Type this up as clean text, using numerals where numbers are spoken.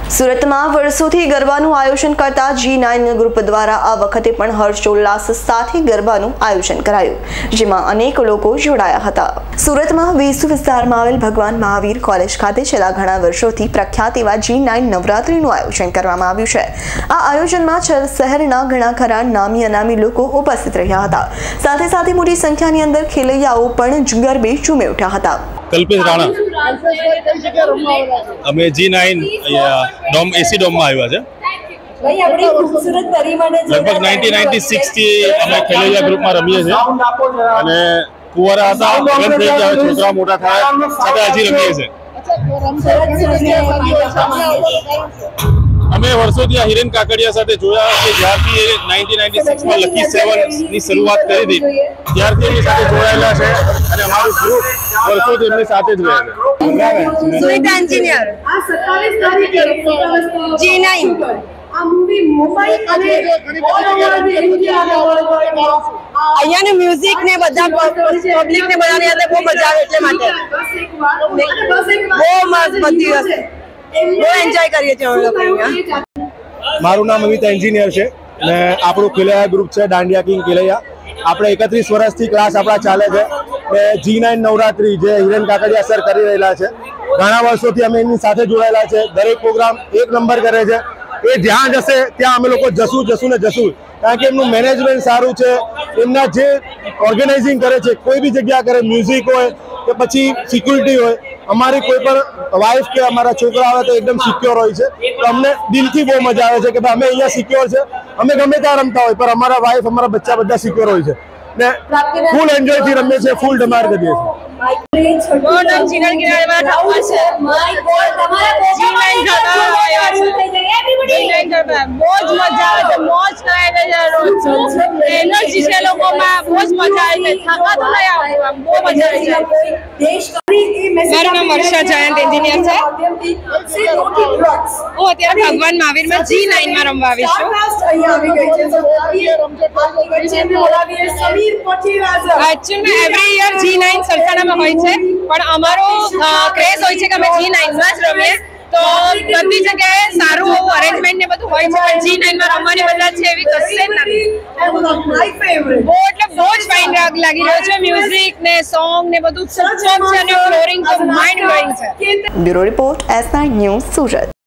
સુરતમાં વર્ષોથી ગરબાનું આયોજન કરતા G9 ગ્રુપ દ્વારા આ વખતે પણ હર્ષોલ્લાસ સાથે ગરબાનું આયોજન કરાયું, જેમાં અનેક લોકો જોડાયા હતા। સુરતમાં વેસુ વિસ્તારમાં આવેલ ભગવાન મહાવીર કોલેજ ખાતે છેલ્લા ઘણા વર્ષોથી પ્રખ્યાત એવા G9 નવરાત્રીનું આયોજન કરવામાં આવ્યું છે। આ આયોજનમાં શહેરના ઘણા ખરા નામી અનામી લોકો ઉપસ્થિત રહ્યા હતા। સાથે સાથે મોટી સંખ્યાની અંદર ખેલૈયાઓ પણ ગરબે ઝૂમી ઉઠ્યા હતા। कल्पेश राणा अमे G9 डोम एसी डोम में आया है। लगभग 1996 थी अमे खेलैया ग्रुप में रमीए छे अने कुंवारा हता लग्न थई गया छोकरा मोटा थाय छतां हजी रमीए छे। अमे वर्षोथी आ हिरेन काकड़िया साथे जोया के ज्यारथी 1996 में लकी 7 ની શરૂઆત કરી હતી ત્યારથી એમની સાથે જોડાયેલા છે અને અમારું ગ્રુપ વર્ષોથી એમની સાથે જ રહે છે। સુરત એન્જિનિયર આ 27 તારીખે G9 આ મૂવી મુંબઈ અને અહીંયાનું મ્યુઝિક ને બધા પબ્લિક ને બધાને યાદ બહુ મજા આવે એટલે માટે બહુ મસ્ત બધી હશે બહુ એન્જોય કરીએ છીએ અમે લોકો અહીંયા। મારું નામ અમિત એન્જિનિયર છે ને આપણું ખેલૈયા ગ્રુપ છે દાંડિયા કિંગ ખેલૈયા। આપણે 31 વર્ષથી ક્લાસ આપણા ચાલે છે ને G9 નવરાત્રી જે હિરેન કાકડિયા સર કરી રહેલા છે ઘણા વર્ષોથી અમે એની સાથે જોડાયેલા છે। દરેક પ્રોગ્રામ એક નંબર કરે છે। એ જ્યાં જશે ત્યાં અમે લોકો જશું ને જશું, કારણ કે એમનું મેનેજમેન્ટ સારું છે। એમના જે ઓર્ગેનાઇઝિંગ કરે છે કોઈ બી જગ્યા કરે, મ્યુઝિક હોય કે પછી સિક્યુરિટી હોય, અમારી કોઈ પણ વાઇફ કે અમારા છોકરા આવે તો એકદમ સિક્યોર હોય છે। તો અમને દિલથી બહુ મજા આવે છે કે ભાઈ અમે અહીંયા સિક્યોર છે, અમે ગમે ત્યાં રમતા હોય પણ અમારા વાઇફ અમારા બચ્ચા બધા સિક્યોર હોય છે ને ફૂલ એન્જોય થી રમીએ છીએ, ફૂલ ધમાલ કરીએ છીએ। મારું નામ વર્ષા જયંત એન્જિનિયર છે। હું અત્યારે ભગવાન મહાવીર માં G9 માં રમવા આવી છું। એકચ્યુઅલી એવરી યર G9 સરસાણામાં હોય છે પણ અમારો ક્રેઝ હોય છે કે અમે G9 માં જ રમીએ। તો બધી જગ્યાએ સારું એવું અરેન્જમેન્ટ ને બધું હોય છે પણ G9 માં રમવાની મજા છે એવી કશે નથી। બહુ એટલે બહુ જ ફાઇન લાગી રહ્યો છે, મ્યુઝિક ને સોંગ ને બધું સુપર છે અને ફ્લોરિંગ તો માઇન્ડ બ્લોઇંગ છે। Bureau report S9 news Surat.